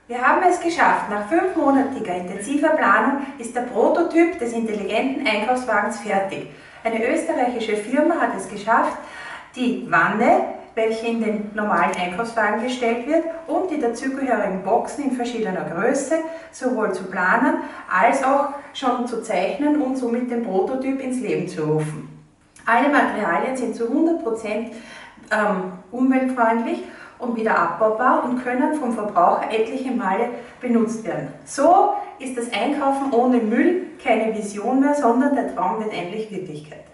Wir haben es geschafft. Nach 5-monatiger intensiver Planung ist der Prototyp des intelligenten Einkaufswagens fertig. Eine österreichische Firma hat es geschafft, die Wanne, welche in den normalen Einkaufswagen gestellt wird, und die dazugehörigen Boxen in verschiedener Größe sowohl zu planen als auch schon zu zeichnen und somit den Prototyp ins Leben zu rufen. Alle Materialien sind zu 100% umweltfreundlich und wieder abbaubar und können vom Verbraucher etliche Male benutzt werden. So ist das Einkaufen ohne Müll keine Vision mehr, sondern der Traum wird endlich Wirklichkeit.